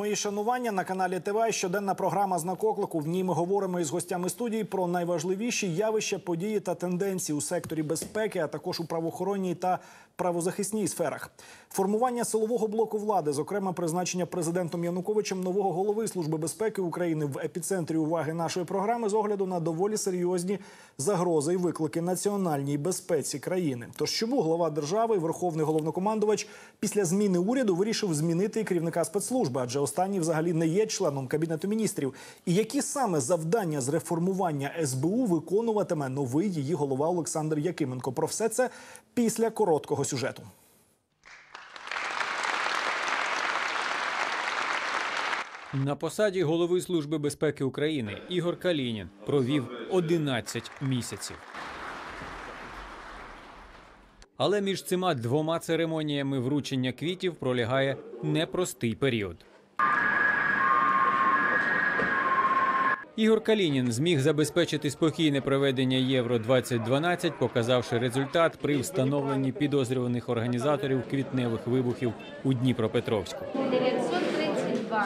Мої шанування на каналі ТВ. Щоденна програма «Знак оклику». В ній ми говоримо із гостями студії про найважливіші явища, події та тенденції у секторі безпеки, а також у правоохоронній та правозахисній сферах. Формування силового блоку влади, зокрема призначення президентом Януковичем нового голови Служби безпеки України в епіцентрі уваги нашої програми з огляду на доволі серйозні загрози і виклики національній безпеці країни. Тож чому глава держави, верховний головнокомандувач, після зміни уряду вирішив змінити і керівника спецслужби, адже останній взагалі не є членом Кабінету міністрів? І які саме завдання з реформування СБУ виконуватиме новий її голова Олександр Якименко? Про все це після короткого сюжету. На посаді голови Служби безпеки України Ігор Калінін провів 11 місяців. Але між цими двома церемоніями вручення квітів пролягає непростий період. Ігор Калінін зміг забезпечити спокійне проведення Євро-2012, показавши результат при встановленні підозрюваних організаторів квітневих вибухів у Дніпропетровську. 932.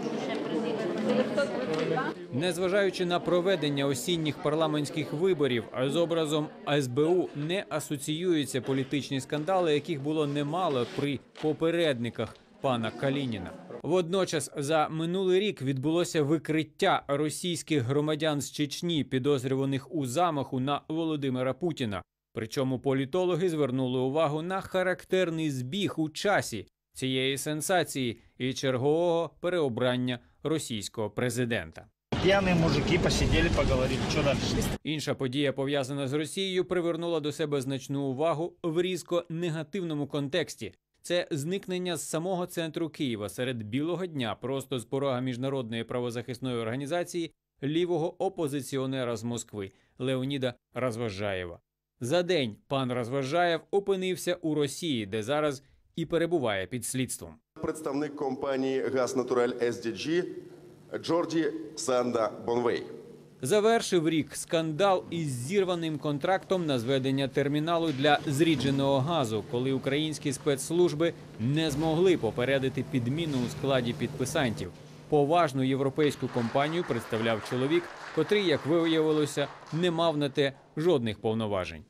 Незважаючи на проведення осінніх парламентських виборів, з образом СБУ не асоціюються політичні скандали, яких було немало при попередниках пана Калініна. Водночас за минулий рік відбулося викриття російських громадян з Чечні, підозрюваних у замаху на Володимира Путіна. Причому політологи звернули увагу на характерний збіг у часі цієї сенсації і чергового переобрання російського президента. П'яні мужики посиділи, поговорили, що далі? Інша подія, пов'язана з Росією, привернула до себе значну увагу в різко негативному контексті. Це зникнення з самого центру Києва серед білого дня, просто з порога міжнародної правозахисної організації, лівого опозиціонера з Москви Леоніда Розважаєва. За день пан Розважаєв опинився у Росії, де зараз і перебуває під слідством. Представник компанії «Газ Натураль SDG» Джорді Санда Бонвей. Завершив рік скандал із зірваним контрактом на зведення терміналу для зрідженого газу, коли українські спецслужби не змогли попередити підміну у складі підписантів. Поважну європейську компанію представляв чоловік, котрий, як виявилося, не мав на те жодних повноважень.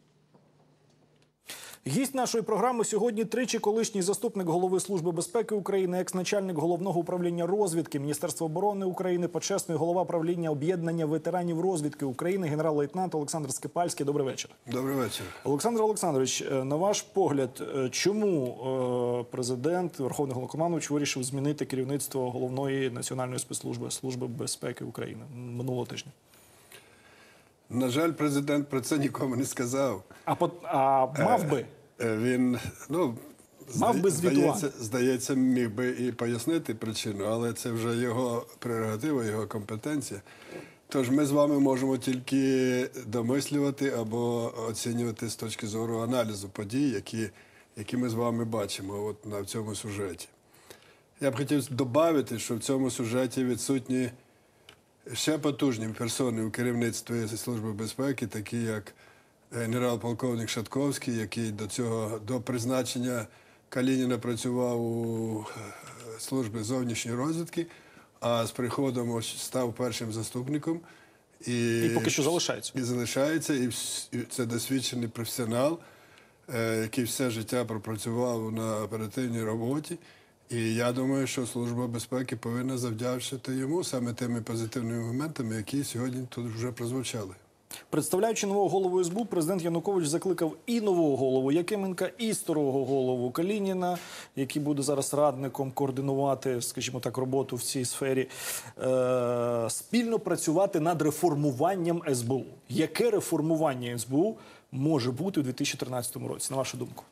Гість нашої програми сьогодні тричі колишній заступник голови Служби безпеки України, екс-начальник Головного управління розвідки Міністерства оборони України, почесний голова правління об'єднання ветеранів розвідки України, генерал-лейтенант Олександр Скипальський. Добрий вечір. Добрий вечір. Олександр Олександрович, на ваш погляд, чому президент, верховний головнокомандувач, вирішив змінити керівництво головної національної спецслужби Служби безпеки України минулого тижня? На жаль, президент про це нікому не сказав. А мав би? Він, мав би звітувати. Здається, міг би і пояснити причину, але це вже його прерогатива, його компетенція. Тож ми з вами можемо тільки домислювати або оцінювати з точки зору аналізу подій, які ми з вами бачимо на цьому сюжеті. Я б хотів додати, що в цьому сюжеті відсутні ще потужні персони у керівництві Служби безпеки, такі як генерал-полковник Шатковський, який до призначення Калініна працював у Службі зовнішньої розвідки, а з приходом став першим заступником. І поки що залишається. І залишається, і це досвідчений професіонал, який все життя пропрацював на оперативній роботі. І я думаю, що Служба безпеки повинна завдячити йому саме тими позитивними моментами, які сьогодні тут вже прозвучали. Представляючи нового голову СБУ, президент Янукович закликав і нового голову Якименка, і старого голову Калініна, який буде зараз радником координувати, скажімо так, роботу в цій сфері, спільно працювати над реформуванням СБУ. Яке реформування СБУ може бути у 2013 році, на вашу думку?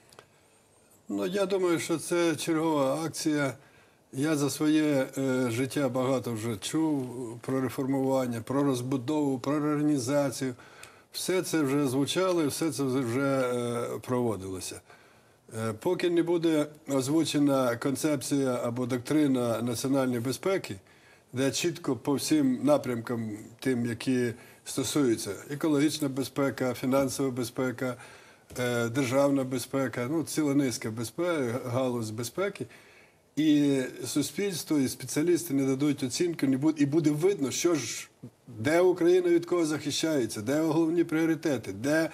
Я думаю, що це чергова акція. Я за своє життя багато вже чув про реформування, про розбудову, про реорганізацію. Все це вже звучало, все це вже проводилося. Поки не буде озвучена концепція або доктрина національної безпеки, де чітко по всім напрямкам тим, які стосуються екологічна безпека, фінансова безпека, державна безпека, ціла низка галузь безпеки, і суспільство, і спеціалісти не дадуть оцінку, і буде видно, що ж, де Україна від кого захищається, де головні пріоритети, де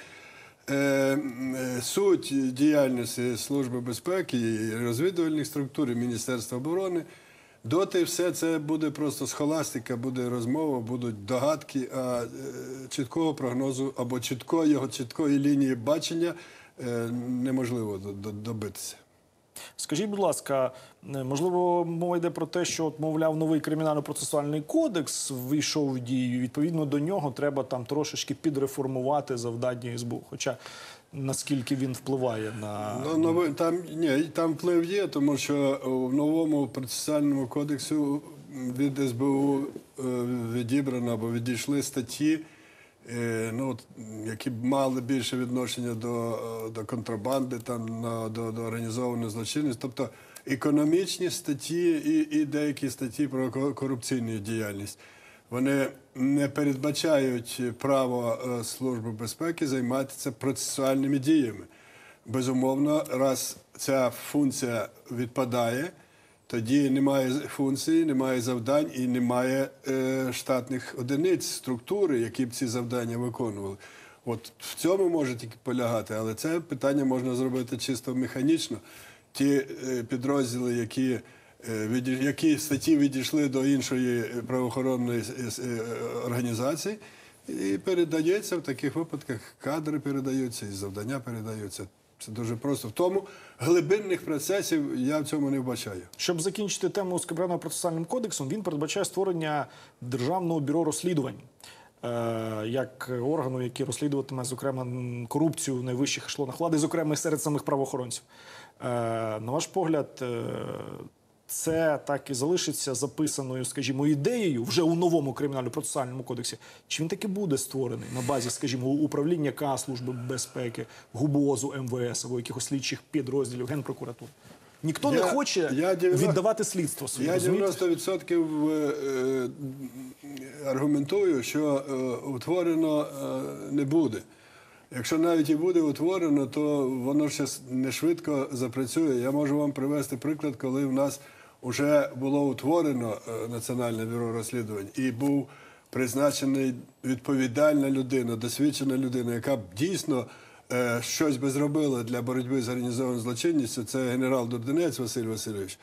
суть діяльності Служби безпеки і розвідувальних структур, і Міністерства оборони. Доти все це буде просто схоластика, буде розмова, будуть догадки, а чіткого прогнозу або чіткої лінії бачення неможливо добитися. Скажіть, будь ласка, можливо, мова йде про те, що, мовляв, новий кримінально-процесуальний кодекс ввійшов в дію, відповідно до нього треба там трошечки підреформувати завдання СБУ, хоча наскільки він впливає на... Там вплив є, тому що в новому процесуальному кодексі від СБУ відібрано або відійшли статті, які б мали більше відношення до контрабанди, до організованої злочинності. Тобто економічні статті і деякі статті про корупційну діяльність. Вони не передбачають право Служби безпеки займатися процесуальними діями. Безумовно, раз ця функція відпадає, тоді немає функції, немає завдань і немає штатних одиниць, структури, які б ці завдання виконували. От в цьому може тільки полягати, але це питання можна зробити чисто механічно. Ті підрозділи, які статті відійшли до іншої правоохоронної організації, і передається в таких випадках, кадри передаються, і завдання передаються. Це дуже просто. В тому глибинних процесів я в цьому не вбачаю. Щоб закінчити тему з кримінально-процесуальним кодексом, він передбачає створення Державного бюро розслідувань як органу, який розслідуватиме, зокрема, корупцію в найвищих ешелонах влади, зокрема, серед самих правоохоронців. На ваш погляд, це так і залишиться записаною, скажімо, ідеєю вже у новому кримінально-процесуальному кодексі? Чи він таки буде створений на базі, скажімо, управління К Служби безпеки, ГУБОЗу, МВС або якихось слідчих підрозділів Генпрокуратури? Ніхто не хоче віддавати слідство своє, Я розумієте? 90% аргументую, що утворено не буде. Якщо навіть і буде утворено, то воно ще не швидко запрацює. Я можу вам привести приклад, коли в нас вже було утворено Національне бюро розслідувань і був призначений відповідальна людина, досвідчена людина, яка б дійсно щось би зробила для боротьби з організованою злочинністю, це генерал Дурдинець Василь Васильович.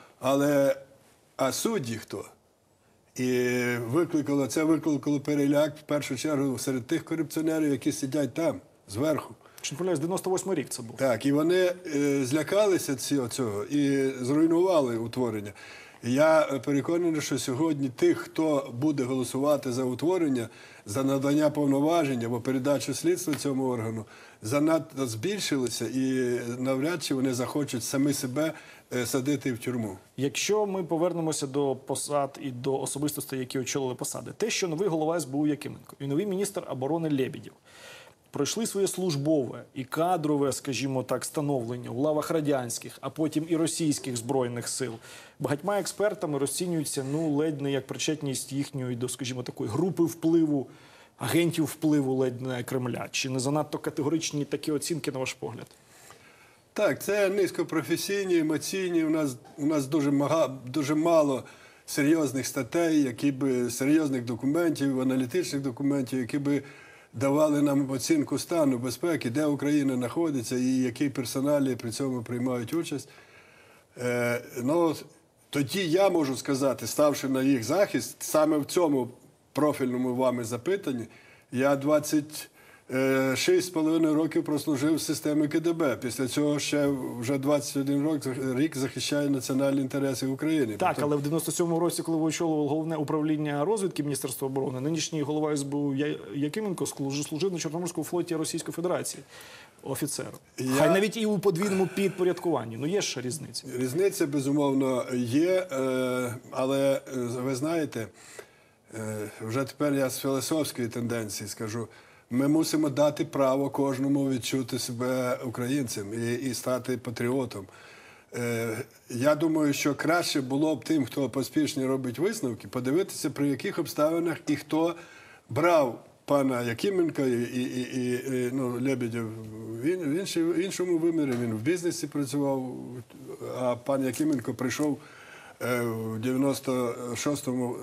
А судді хто? І викликало переляк, в першу чергу, серед тих корупціонерів, які сидять там, зверху. Чи не помиляюсь, 98-й рік це був. Так, і вони злякалися цього і зруйнували утворення. І я переконаний, що сьогодні тих, хто буде голосувати за утворення, за надання повноважень або передачу слідства цьому органу, занадто збільшилися і навряд чи вони захочуть самі себе садити в тюрму. Якщо ми повернемося до посад і до особистостей, які очолили посади, те, що новий голова СБУ Якименко і новий міністр оборони Лебедєв пройшли своє службове і кадрове, скажімо так, становлення у лавах радянських, а потім і російських збройних сил, багатьма експертами розцінюється ледь не як причетність їхньої до, скажімо, такої групи впливу, агентів впливу ледь не Кремля. Чи не занадто категоричні такі оцінки, на ваш погляд? Так, це низькопрофесійні, емоційні. У нас дуже мало серйозних статей, серйозних документів, аналітичних документів, які би давали нам оцінку стану безпеки, де Україна знаходиться і які персоналі при цьому приймають участь. Тоді я можу сказати, ставши на їх захист, саме в цьому профільному вами запитанні, я 26,5 років прослужив в системі КДБ. Після цього ще вже 21 рік захищаю національні інтереси України. Так, але в 97-му році, коли ви очолювали головне управління розвідки Міністерства оборони, нинішній голова СБУ Якименко служив на Чорноморському флоті Російської Федерації офіцером. Хай навіть і у подвійному підпорядкуванні. Є ж різниця. Різниця, безумовно, є, але ви знаєте, вже тепер я з філософської тенденції скажу, ми мусимо дати право кожному відчути себе українцем і стати патріотом. Я думаю, що краще було б тим, хто поспішно робить висновки, подивитися, при яких обставинах і хто брав пана Якименка і Лебедєв в іншому вимірі, він в бізнесі працював, а пан Якименко прийшов в 96-му,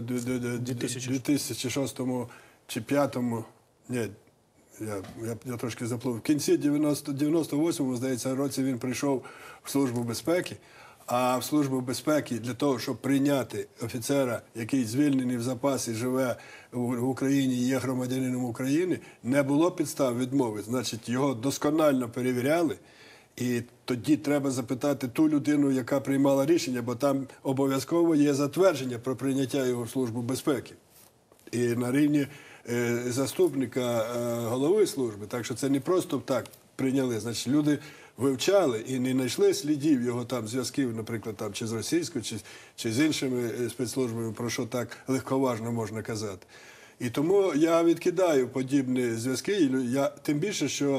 2006-му чи 5-му, ні, я трошки заплув. В кінці 98-му, здається, році він прийшов в Службу безпеки, а в Службу безпеки для того, щоб прийняти офіцера, який звільнений в запасі, живе в Україні і є громадянином України, не було підстав відмови. Значить, його досконально перевіряли, і тоді треба запитати ту людину, яка приймала рішення, бо там обов'язково є затвердження про прийняття його в Службу безпеки. І на рівні заступника голови служби. Так що це не просто так прийняли. Значить, люди вивчали і не знайшли слідів його там зв'язків, наприклад, там, чи з російською, чи з іншими спецслужбами, про що так легковажно можна казати. І тому відкидаю подібні зв'язки. Тим більше, що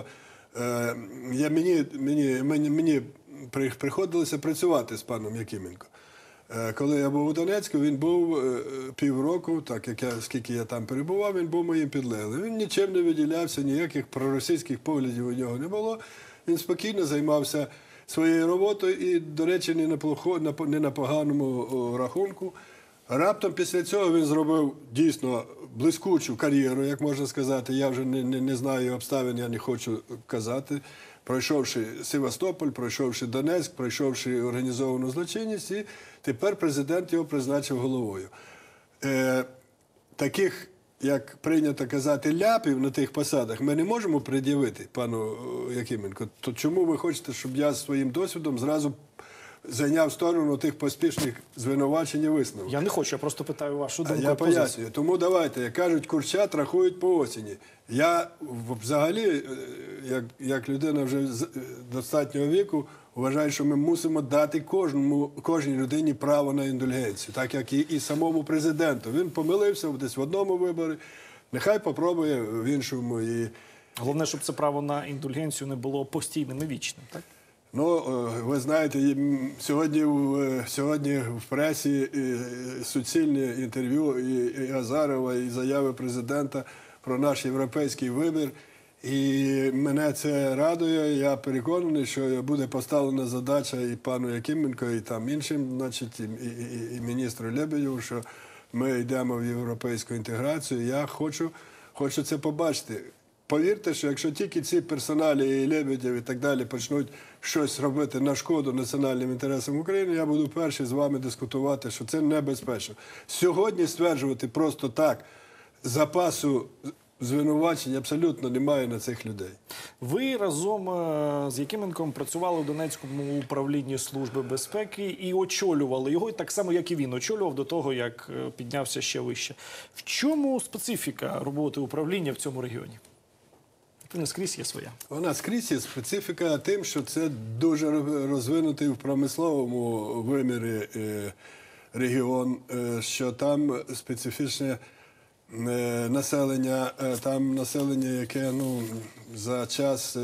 мені приходилося працювати з паном Якименко. Коли я був у Донецьку, він був півроку, так скільки я там перебував, він був моїм підлеглим. Він нічим не виділявся, ніяких проросійських поглядів у нього не було. Він займався своєю роботою і, до речі, не на поганому рахунку. Раптом після цього він зробив дійсно блискучу кар'єру, як можна сказати. Я вже не знаю обставин, я не хочу казати. Пройшовши Севастополь, пройшовши Донецьк, пройшовши організовану злочинність, і тепер президент його призначив головою. Таких, як прийнято казати, ляпів на тих посадах ми не можемо пред'явити пану Якименку. То чому ви хочете, щоб я своїм досвідом зразу зайняв сторону тих поспішних звинувачень і висновок? Я не хочу, я просто питаю вашу думку. Я пояснюю. Тому давайте, як кажуть, курчат рахують по осені. Я взагалі, як людина вже достатнього віку, вважаю, що ми мусимо дати кожній людині право на індульгенцію, так як і самому президенту. Він помилився десь в одному виборі, нехай попробує в іншому. Головне, щоб це право на індульгенцію не було постійним і вічним, так? Ну, ви знаєте, сьогодні в пресі суцільні інтерв'ю і Азарова, і заяви президента про наш європейський вибір. І мене це радує. Я переконаний, що буде поставлена задача і пану Якименко, і там іншим, значить, і міністру Лебедєву, що ми йдемо в європейську інтеграцію. Я хочу це побачити. Повірте, що якщо тільки ці персоналі, і Лебедєв і так далі, почнуть щось робити на шкоду національним інтересам України, я буду перший з вами дискутувати, що це небезпечно. Сьогодні стверджувати просто так запасу звинувачень абсолютно немає на цих людей. Ви разом з Якименком працювали у Донецькому управлінні Служби безпеки і очолювали його, так само, як і він очолював до того, як піднявся ще вище. В чому специфіка роботи управління в цьому регіоні? Це не скрізь є своя. Вона скрізь є специфіка тим, що це дуже розвинутий в промисловому вимірі регіон, що там специфічне населення, яке за час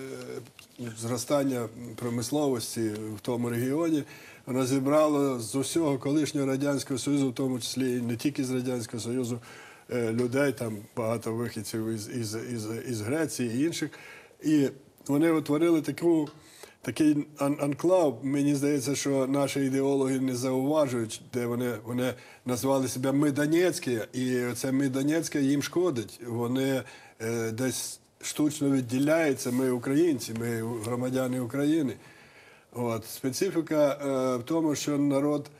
зростання промисловості в тому регіоні воно зібрало з усього колишнього Радянського Союзу, в тому числі і не тільки з Радянського Союзу, людей, там багато вихідців із Греції і інших. І вони утворили такий анклав, мені здається, що наші ідеологи не зауважують, де вони назвали себе «Ми Донецькі», і це «Ми Донецьке» їм шкодить. Вони десь штучно відділяються, ми українці, ми громадяни України. Специфіка в тому, що народ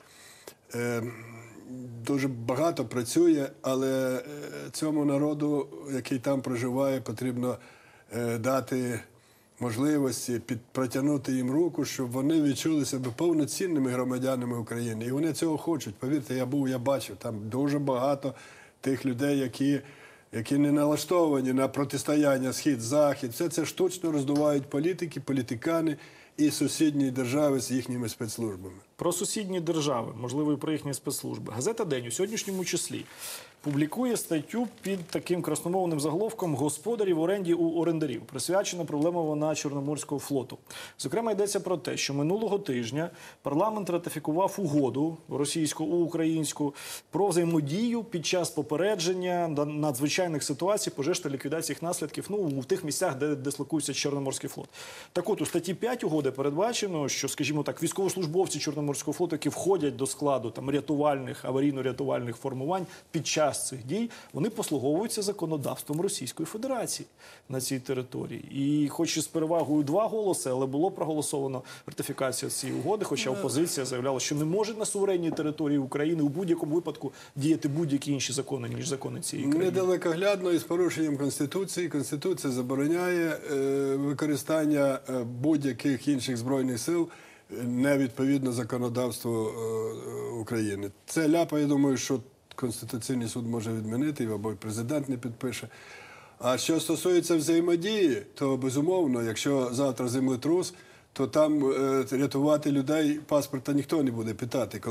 дуже багато працює, але цьому народу, який там проживає, потрібно дати можливості, протягнути їм руку, щоб вони відчули себе повноцінними громадянами України. І вони цього хочуть. Повірте, я бачив, там дуже багато тих людей, які не налаштовані на протистояння Схід-Захід. Все це штучно роздувають політики, політикани і сусідні держави з їхніми спецслужбами. про сусідні держави, можливо, і про їхні спецслужби. Газета «День» у сьогоднішньому числі публікує статтю під таким красномовним заголовком «Господарі в оренді у орендарів». Присвячена проблема вона Чорноморського флоту. Зокрема, йдеться про те, що минулого тижня парламент ратифікував угоду російсько-українську про взаємодію під час попередження надзвичайних ситуацій, пожеж та ліквідації їх наслідків в тих місцях, де дислокується Чорноморський флот. Так от, у статті 5 угоди передбачено, що, скажімо так, військовослужбовці Чорноморського флоту, які входять до складу рятувальних, аварійно-рятувальних формувань під час цих дій, вони послуговуються законодавством Російської Федерації на цій території. І хоч і з перевагою 2 голоси, але було проголосовано ратифікацію цієї угоди, хоча опозиція заявляла, що не може на суверенній території України у будь-якому випадку діяти будь-які інші закони, ніж закони цієї країни. Недалекоглядно і з порушенням Конституції. Конституція забороняє використання будь-яких інших збройних сил не відповідно законодавству України. Це ляпа, я думаю, що Конституційний суд може відмінити, або президент не підпише. А що стосується взаємодії, то, безумовно, якщо завтра землетрус, то там рятувати людей паспорта ніхто не буде питати,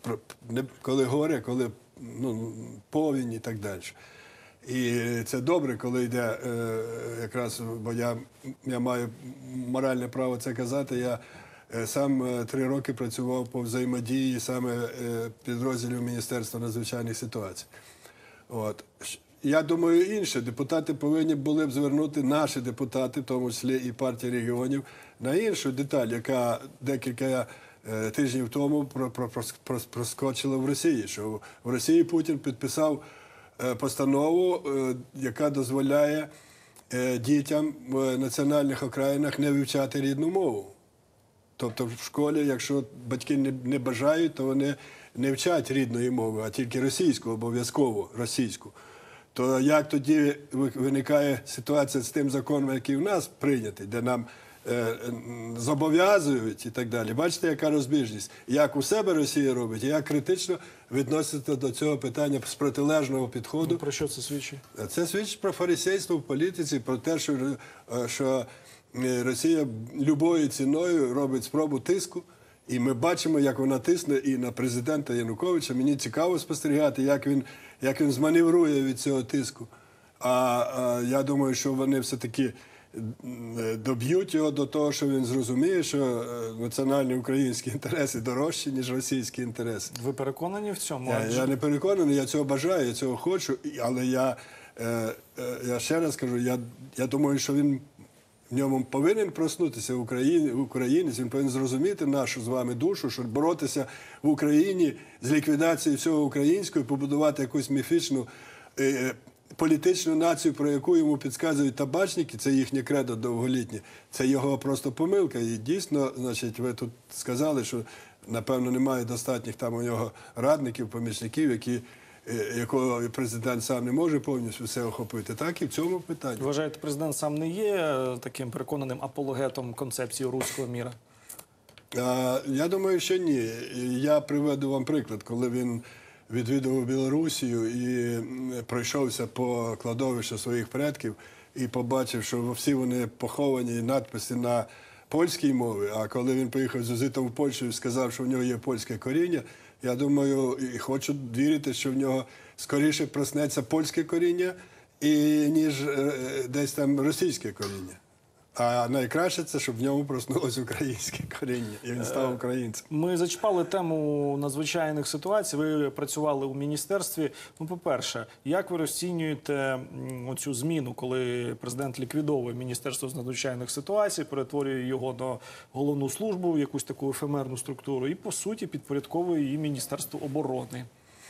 коли горе, коли повінь і так далі. І це добре, коли йде якраз, бо я маю моральне право це казати, я сам 3 роки працював по взаємодії саме підрозділів Міністерства надзвичайних ситуацій. От. Я думаю, інше. Депутати повинні були б звернути, наші депутати, в тому числі і партії регіонів, на іншу деталь, яка декілька тижнів тому проскочила в Росії. Що в Росії Путін підписав постанову, яка дозволяє дітям в національних окраїнах не вивчати рідну мову. Тобто в школі, якщо батьки не бажають, то вони не вчать рідної мови, а тільки російську, обов'язково російську. То як тоді виникає ситуація з тим законом, який в нас прийнятий, де нам зобов'язують і так далі. Бачите, яка розбіжність? Як у себе Росія робить, і як критично відноситься до цього питання з протилежного підходу. Про що це свідчить? Це свідчить про фарисейство в політиці, про те, що Росія любою ціною робить спробу тиску. І ми бачимо, як вона тисне і на президента Януковича. Мені цікаво спостерігати, як він зманеврує від цього тиску. А я думаю, що вони все-таки доб'ють його до того, що він зрозуміє, що національні українські інтереси дорожчі, ніж російські інтереси. Ви переконані в цьому? Я не переконаний, я цього бажаю, я цього хочу. Але я ще раз кажу, я думаю, що він в ньому повинен проснутися українець, він повинен зрозуміти нашу з вами душу, щоб боротися в Україні з ліквідацією всього українського, побудувати якусь міфічну політичну націю, про яку йому підказують табачники, це їхнє кредо довголітнє, це його просто помилка. І дійсно, значить, ви тут сказали, що, напевно, немає достатніх там у нього радників, помічників, якого президент сам не може повністю все охопити. Так і в цьому питанні. Вважаєте, президент сам не є таким переконаним апологетом концепції руського міра? Я думаю, що ні. Я приведу вам приклад, коли він відвідував Білорусію і пройшовся по кладовищу своїх предків і побачив, що всі вони поховані, надписи на польській мові, а коли він поїхав з візитом в Польщу і сказав, що в нього є польське коріння, я думаю, і хочу вірити, що в нього скоріше проснеться польське коріння, ніж десь там російське коріння. А найкраще це, щоб в ньому проснулося українське коріння, і він став українцем. Ми зачіпали тему надзвичайних ситуацій. Ви працювали у міністерстві. По-перше, як ви розцінюєте оцю зміну, коли президент ліквідовує Міністерство з надзвичайних ситуацій, перетворює його на головну службу, якусь таку ефемерну структуру, і, по суті, підпорядковує її Міністерству оборони?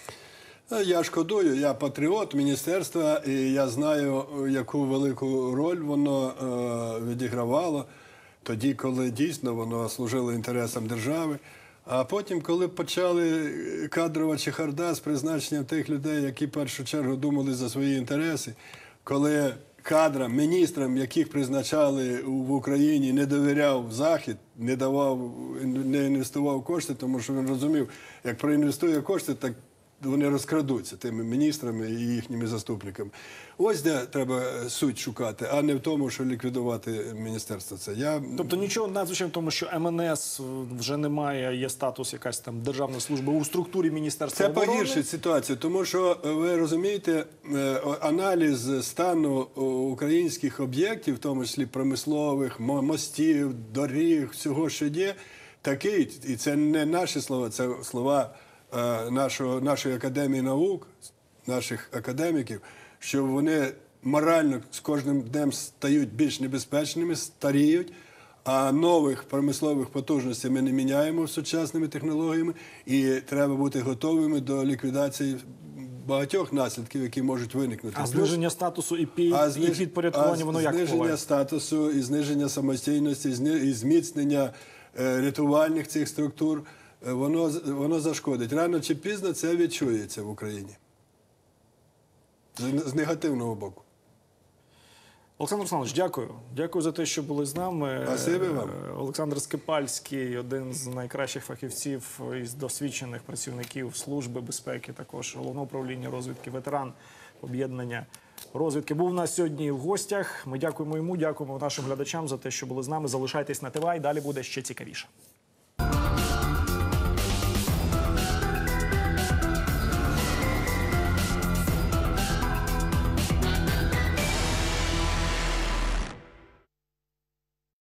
Я шкодую, я патріот міністерства, і я знаю, яку велику роль воно відігравало тоді, коли дійсно воно служило інтересам держави. А потім, коли почали кадрова чехарда з призначенням тих людей, які в першу чергу думали за свої інтереси, коли кадрам, міністрам, яких призначали в Україні, не довіряв Захід, не інвестував кошти, тому що він розумів, як проінвестує кошти, так вони розкрадуться тими міністрами і їхніми заступниками. Ось де треба суть шукати, а не в тому, що ліквідувати міністерство. Це Тобто нічого надзвичайно в тому, що МНС вже немає, є статус якась там державна служба у структурі Міністерства Це оборони. погіршить ситуацію, тому що, ви розумієте, аналіз стану українських об'єктів, в тому числі промислових, мостів, доріг, всього, що є, такий, і це не наші слова, це слова нашої академії наук, наших академіків, що вони морально з кожним днем стають більш небезпечними, старіють, а нових промислових потужностей ми не міняємо сучасними технологіями, і треба бути готовими до ліквідації багатьох наслідків, які можуть виникнути. А зниження статусу і підпорядкування, воно як зниження впливає? статусу, і зниження самостійності, і зміцнення рятувальних цих структур, воно зашкодить. Рано чи пізно це відчується в Україні. З негативного боку. Олександр Русланович, дякую. Дякую за те, що були з нами. Спасибі вам. Олександр Скипальський, один з найкращих фахівців із досвідчених працівників Служби безпеки, також Головного управління розвідки, ветеран об'єднання розвідки. Був у нас сьогодні в гостях. Ми дякуємо йому, дякуємо нашим глядачам за те, що були з нами. Залишайтесь на ТВА, і далі буде ще цікавіше.